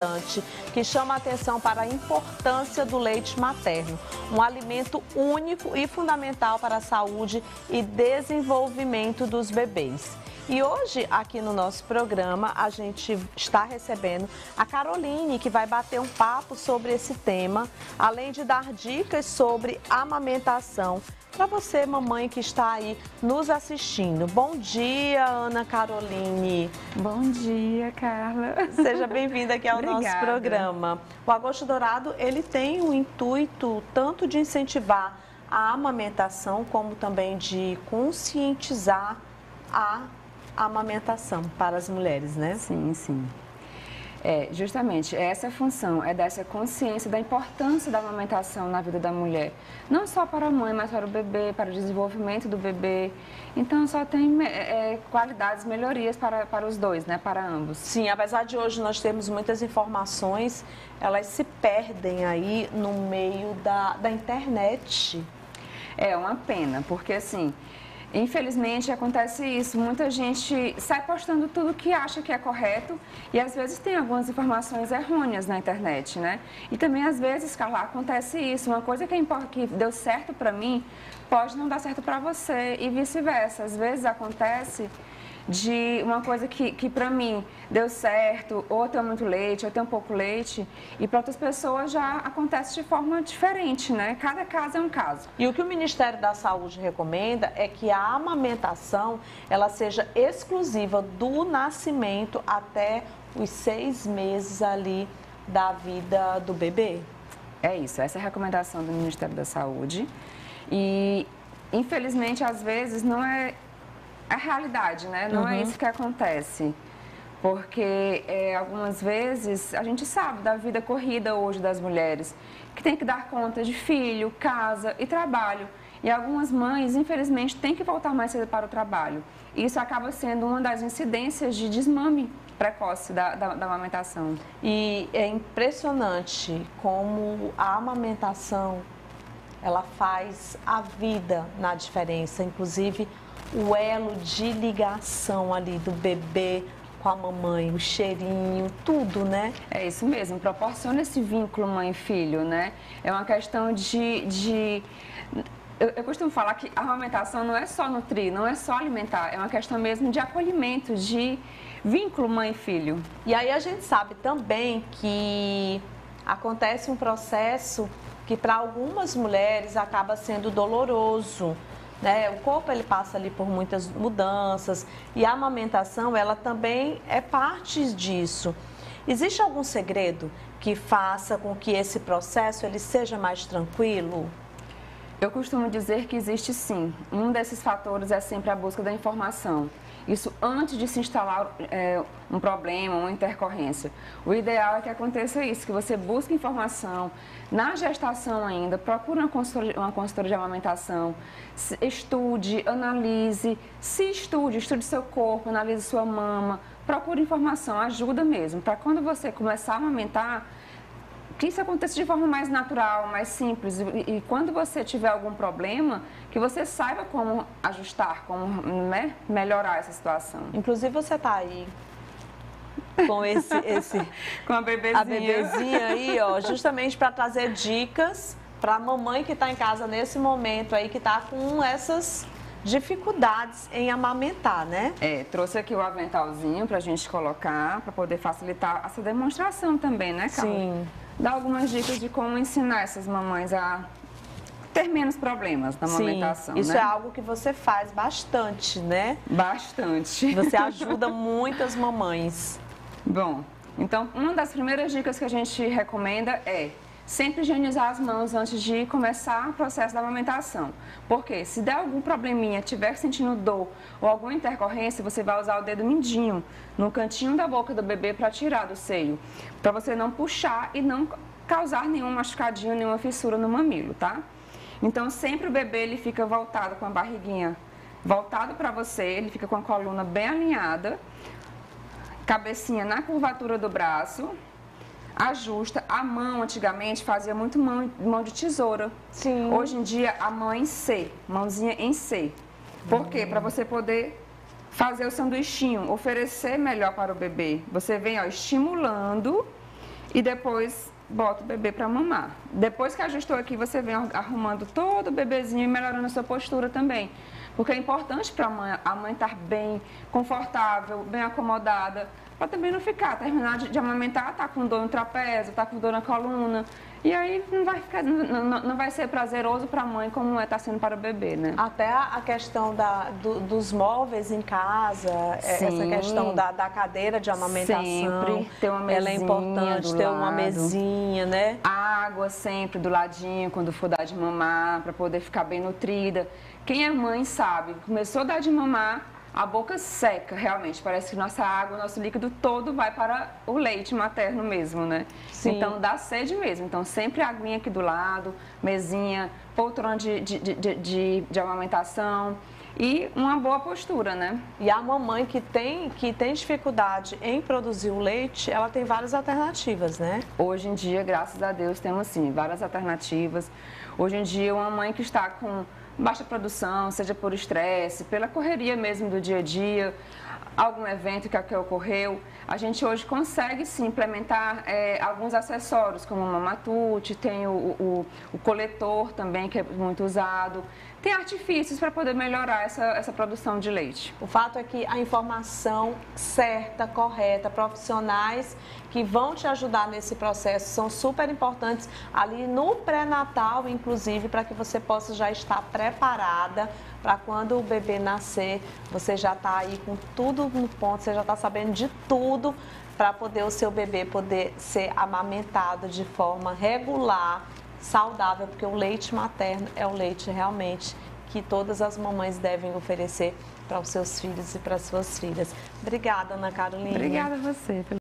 que chama a atenção para a importância do leite materno, um alimento único e fundamental para a saúde e desenvolvimento dos bebês. E hoje, aqui no nosso programa, a gente está recebendo a Caroline, que vai bater um papo sobre esse tema, além de dar dicas sobre amamentação para você, mamãe, que está aí nos assistindo. Bom dia, Ana Caroline. Bom dia, Carla. Seja bem-vinda aqui ao Obrigada. Nosso programa. O Agosto Dourado, ele tem o intuito tanto de incentivar a amamentação, como também de conscientizar a amamentação para as mulheres, né? Sim, sim. Justamente, essa função é dessa consciência da importância da amamentação na vida da mulher. Não só para a mãe, mas para o bebê, para o desenvolvimento do bebê. Então, só tem qualidades, melhorias para os dois, né? Para ambos. Sim, apesar de hoje nós termos muitas informações, elas se perdem aí no meio da internet. É uma pena, porque assim... Infelizmente acontece isso, muita gente sai postando tudo que acha que é correto e às vezes tem algumas informações errôneas na internet, né? E também às vezes, Carla, acontece isso, uma coisa que deu certo pra mim pode não dar certo pra você e vice-versa. Às vezes acontece de uma coisa que pra mim deu certo, ou eu tenho muito leite, ou eu tenho pouco leite, e para outras pessoas já acontece de forma diferente, né? Cada caso é um caso. E o que o Ministério da Saúde recomenda é que a amamentação, ela seja exclusiva do nascimento até os 6 meses ali da vida do bebê. É isso, essa é a recomendação do Ministério da Saúde. E, infelizmente, às vezes não é a realidade, né? Não é isso que acontece. Porque algumas vezes a gente sabe da vida corrida hoje das mulheres, que tem que dar conta de filho, casa e trabalho. E algumas mães, infelizmente, têm que voltar mais cedo para o trabalho. E isso acaba sendo uma das incidências de desmame precoce da amamentação. E é impressionante como a amamentação, ela faz a vida na diferença, inclusive o elo de ligação ali do bebê com a mamãe, o cheirinho, tudo, né? É isso mesmo, proporciona esse vínculo mãe-filho, né? É uma questão Eu costumo falar que a amamentação não é só nutrir, não é só alimentar, é uma questão mesmo de acolhimento, de vínculo mãe-filho. E aí a gente sabe também que acontece um processo que para algumas mulheres acaba sendo doloroso, né? O corpo ele passa ali por muitas mudanças e a amamentação ela também é parte disso. Existe algum segredo que faça com que esse processo ele seja mais tranquilo? Eu costumo dizer que existe sim. Um desses fatores é sempre a busca da informação. Isso antes de se instalar um problema, uma intercorrência. O ideal é que aconteça isso, que você busque informação na gestação ainda, procure uma consultora de amamentação, estude, analise, estude seu corpo, analise sua mama, procure informação, ajuda mesmo, para quando você começar a amamentar, que isso aconteça de forma mais natural, mais simples. E quando você tiver algum problema, que você saiba como ajustar, como melhorar essa situação. Inclusive você está aí com com a bebezinha aí, ó, justamente para trazer dicas para a mamãe que está em casa nesse momento aí, que está com essas dificuldades em amamentar, né? Trouxe aqui o aventalzinho para a gente colocar, para poder facilitar essa demonstração também, né, Carla? Sim. Dá algumas dicas de como ensinar essas mamães a ter menos problemas na amamentação. Sim, isso né? é algo que você faz bastante, né? Bastante. Você ajuda muitas mamães. Bom, então uma das primeiras dicas que a gente recomenda é sempre higienizar as mãos antes de começar o processo da amamentação. Porque se der algum probleminha, estiver sentindo dor ou alguma intercorrência, você vai usar o dedo mindinho no cantinho da boca do bebê para tirar do seio. Para você não puxar e não causar nenhum machucadinho, nenhuma fissura no mamilo, tá? Então sempre o bebê ele fica voltado com a barriguinha voltado para você, ele fica com a coluna bem alinhada, cabecinha na curvatura do braço. Ajusta. A mão, antigamente, fazia muito mão de tesoura. Sim. Hoje em dia, a mão é em C, mãozinha em C. Por quê? Para você poder fazer o sanduichinho, oferecer melhor para o bebê. Você vem, ó, estimulando e depois bota o bebê para mamar. Depois que ajustou aqui, você vem arrumando todo o bebezinho e melhorando a sua postura também. Porque é importante para a mãe estar bem confortável, bem acomodada, para também não ficar, terminar de amamentar, tá com dor no trapézio, tá com dor na coluna. E aí não vai ser prazeroso para a mãe como tá sendo para o bebê, né? Até a questão dos móveis em casa, Sim. essa questão da cadeira de amamentação. Sempre ter uma mesinha. Ela é importante ter uma mesinha, né? Água sempre do ladinho quando for dar de mamar, para poder ficar bem nutrida. Quem é mãe sabe, começou a dar de mamar, a boca seca, realmente. Parece que nossa água, nosso líquido todo vai para o leite materno mesmo, né? Sim. Então, dá sede mesmo. Então, sempre a aguinha aqui do lado, mesinha, poltrona de amamentação e uma boa postura, né? E a mamãe que tem dificuldade em produzir o leite, ela tem várias alternativas, né? Hoje em dia, graças a Deus, temos, sim, várias alternativas. Hoje em dia, uma mãe que está com baixa produção, seja por estresse, pela correria mesmo do dia a dia, algum evento que ocorreu, a gente hoje consegue sim implementar alguns acessórios, como o mamatute, tem o coletor também, que é muito usado. Tem artifícios para poder melhorar essa produção de leite. O fato é que a informação certa, correta, profissionais que vão te ajudar nesse processo são super importantes ali no pré-natal, inclusive, para que você possa já estar preparada para quando o bebê nascer, você já está aí com tudo no ponto, você já está sabendo de tudo para poder o seu bebê poder ser amamentado de forma regular, saudável, porque o leite materno é o leite realmente que todas as mamães devem oferecer para os seus filhos e para as suas filhas. Obrigada, Ana Carolina. Obrigada a você.